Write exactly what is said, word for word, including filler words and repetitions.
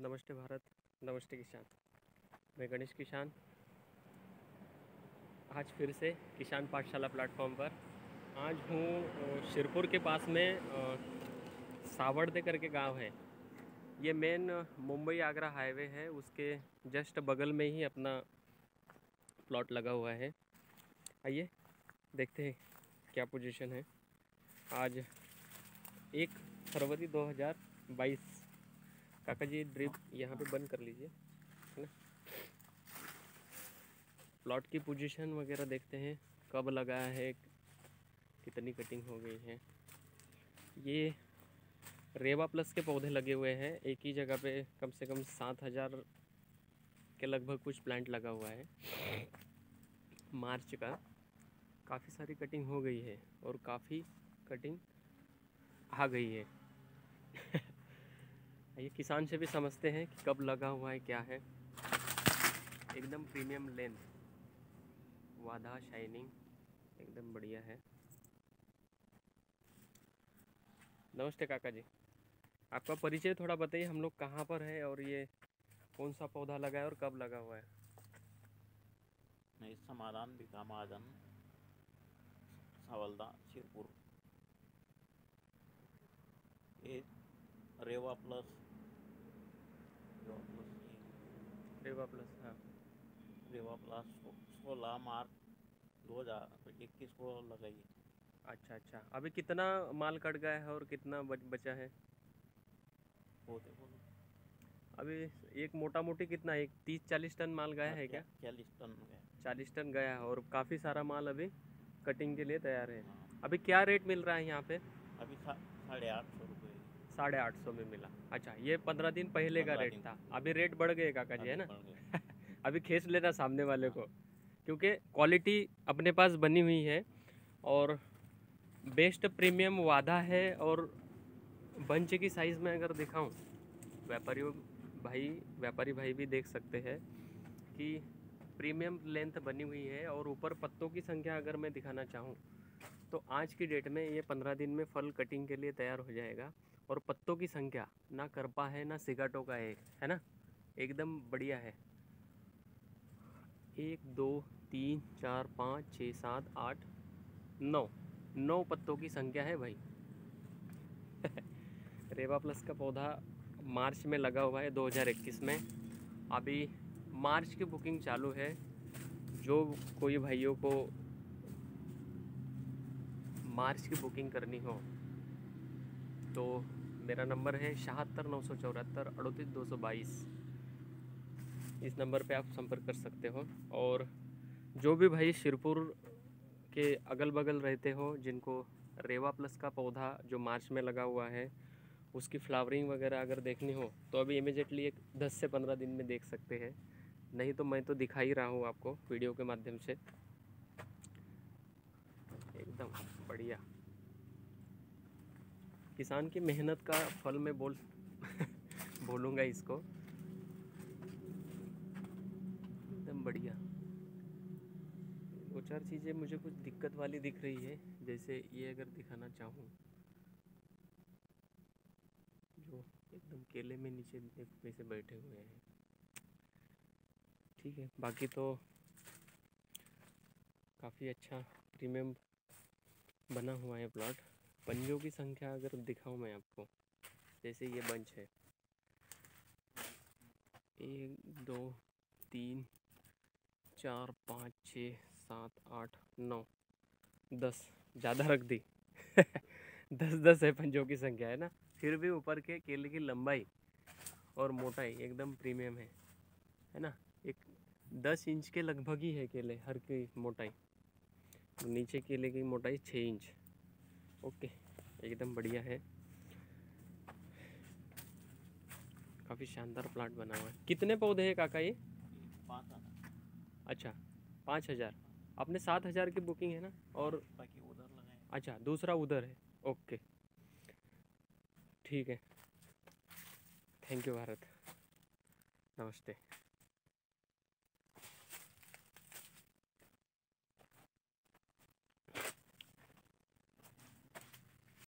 नमस्ते भारत, नमस्ते किसान। मैं गणेश किसान आज फिर से किसान पाठशाला प्लेटफॉर्म पर आज हूँ शिरपुर के पास में सावड़दे करके गांव है। ये मेन मुंबई आगरा हाईवे है, उसके जस्ट बगल में ही अपना प्लॉट लगा हुआ है। आइए देखते हैं क्या पोजीशन है। आज एक फरवरी दो हज़ार बाईस। काका जी ड्रिप यहाँ पे बंद कर लीजिए, है ना। प्लॉट की पोजीशन वगैरह देखते हैं, कब लगाया है, कितनी कटिंग हो गई है। ये रेवा प्लस के पौधे लगे हुए हैं एक ही जगह पे, कम से कम सात हज़ार के लगभग कुछ प्लांट लगा हुआ है। मार्च का काफ़ी सारी कटिंग हो गई है और काफ़ी कटिंग आ गई है। ये किसान से भी समझते हैं कि कब लगा हुआ है, क्या है। एकदम प्रीमियम लेंथ, वादा शाइनिंग एकदम बढ़िया है। नमस्ते काका जी, आपका परिचय थोड़ा बताइए, हम लोग कहाँ पर है और ये कौन सा पौधा लगा है और कब लगा हुआ है। मैं समाधान भिका महाजन, सावलदा, शिरपुर। ये रेवा प्लस रेवा प्लस ये रेवा प्लस, हाँ। रेवा प्लस सोलह मार्च दो हज़ार इक्कीस को लगाई है। अच्छा अच्छा, अभी कितना माल कट गया है और कितना बच बचा है? पौधे बोलो अभी एक मोटा मोटी कितना, एक तीस चालीस टन माल गया है क्या? चालीस टन गए। चालीस टन गया है और काफ़ी सारा माल अभी कटिंग के लिए तैयार है। हाँ, अभी क्या रेट मिल रहा है यहाँ पे? अभी साढ़े आठ सौ रुपये साढ़े आठ सौ में मिला। अच्छा, ये पंद्रह दिन पहले का पंद्रह रेट दिन था, अभी रेट बढ़ गए काका जी, है अभी ना। बढ़ गए। अभी खींच लेना सामने वाले हाँ, को, क्योंकि क्वालिटी अपने पास बनी हुई है और बेस्ट प्रीमियम वादा है। और बंच की साइज़ में अगर दिखाऊं, व्यापारियों भाई व्यापारी भाई भी देख सकते हैं कि प्रीमियम लेंथ बनी हुई है। और ऊपर पत्तों की संख्या अगर मैं दिखाना चाहूँ तो आज की डेट में ये पंद्रह दिन में फल कटिंग के लिए तैयार हो जाएगा। और पत्तों की संख्या ना करपा है ना सिगाटो का है, है ना, एकदम बढ़िया है। एक दो तीन चार पाँच छः सात आठ नौ नौ पत्तों की संख्या है भाई। रेवा प्लस का पौधा मार्च में लगा हुआ है दो हज़ार इक्कीस में। अभी मार्च की बुकिंग चालू है। जो कोई भाइयों को मार्च की बुकिंग करनी हो तो मेरा नंबर है छिहत्तर नौ सौ चौहत्तर अड़तीस दो सौ बाईस। इस नंबर पे आप संपर्क कर सकते हो। और जो भी भाई शिरपुर के अगल बगल रहते हो, जिनको रेवा प्लस का पौधा जो मार्च में लगा हुआ है उसकी फ्लावरिंग वगैरह अगर देखनी हो तो अभी इमीडिएटली एक दस से पंद्रह दिन में देख सकते हैं। नहीं तो मैं तो दिखा ही रहा हूँ आपको वीडियो के माध्यम से। एकदम बढ़िया, किसान की मेहनत का फल मैं बोल बोलूँगा इसको। एकदम बढ़िया। दो चार चीज़ें मुझे कुछ दिक्कत वाली दिख रही है, जैसे ये अगर दिखाना चाहूँ, जो एकदम केले में नीचे में से बैठे हुए हैं। ठीक है, बाकी तो काफ़ी अच्छा प्रीमियम बना हुआ है प्लॉट। पंजों की संख्या अगर दिखाऊं मैं आपको, जैसे ये बंच है, एक दो तीन चार पाँच छः सात आठ नौ दस, ज़्यादा रख दी। दस दस है पंजों की संख्या, है ना। फिर भी ऊपर के केले की लंबाई और मोटाई एकदम प्रीमियम है है ना। एक दस इंच के लगभग ही है केले हर की मोटाई, नीचे केले की मोटाई छः इंच। ओके, एकदम बढ़िया है, काफ़ी शानदार प्लांट बना हुआ है। कितने पौधे हैं काका ये? पाँच हजार। अच्छा, पाँच हज़ार। आपने सात हज़ार की बुकिंग है ना। और बाकी उधर लगाए। अच्छा, दूसरा उधर है। ओके, ठीक है, थैंक यू भारत, नमस्ते।